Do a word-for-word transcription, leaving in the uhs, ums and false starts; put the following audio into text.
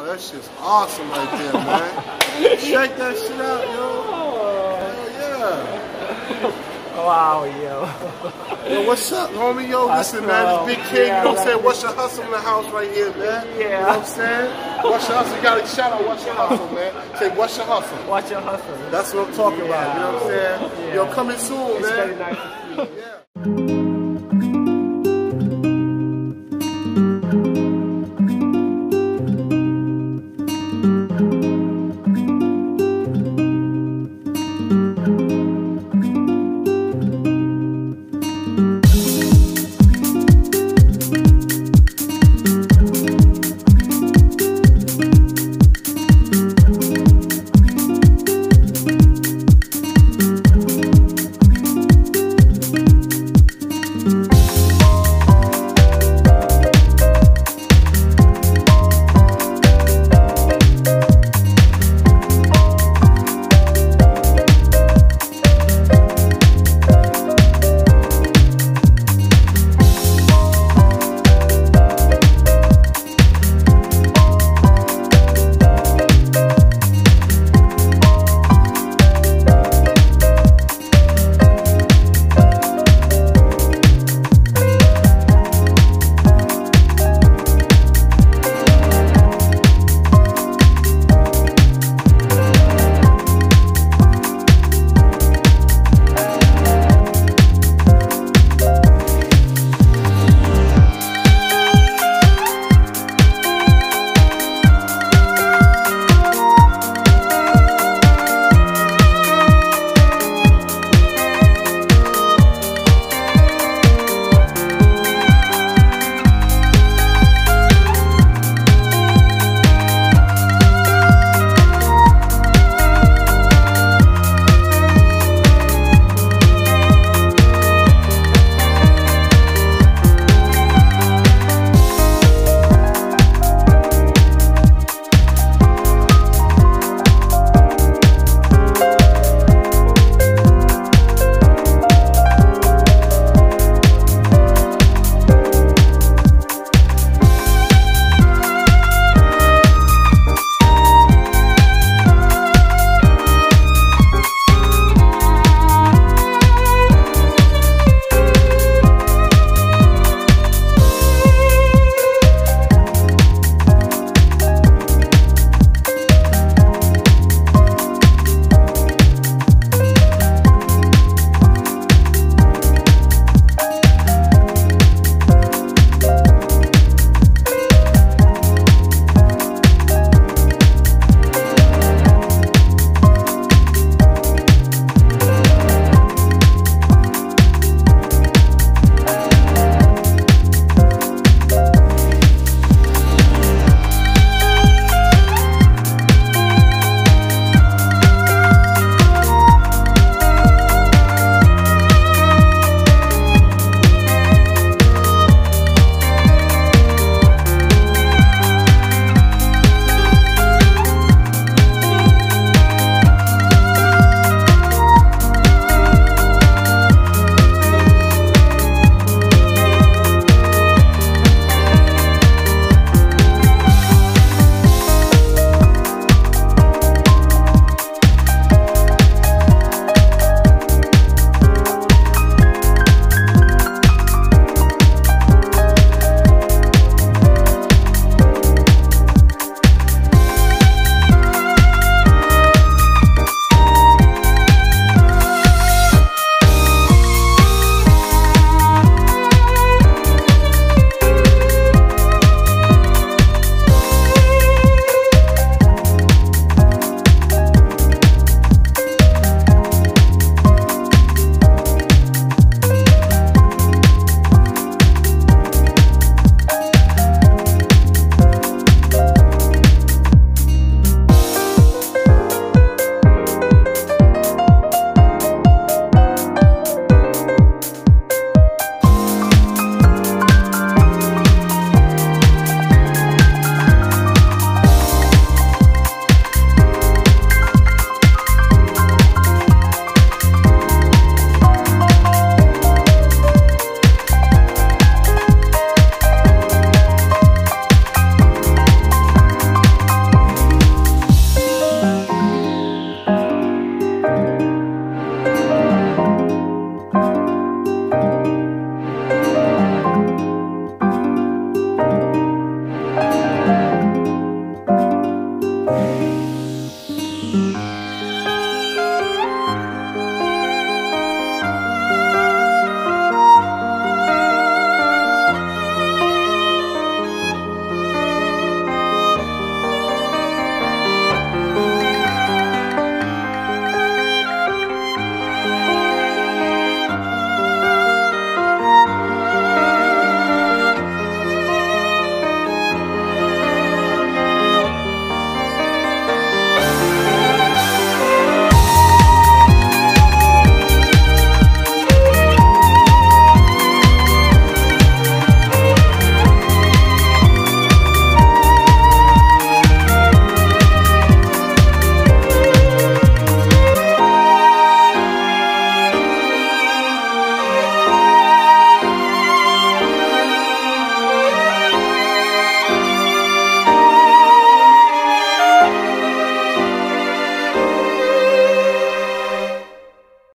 that shit's awesome right there, man. Check that shit out, yo. Hell yeah. Wow, yo. Yo, what's up, homie? Yo, listen, man, this Big King, yeah, you know what I'm saying? What's your hustle in the house right here, man? Yeah. You know what I'm saying? What's your hustle? You gotta shout out, what's your hustle, man? Say, what's your hustle? What's your hustle? That's what I'm talking yeah. about, you know what I'm saying? Yeah. Yo, coming soon, it's man. Very nice to see you. Yeah.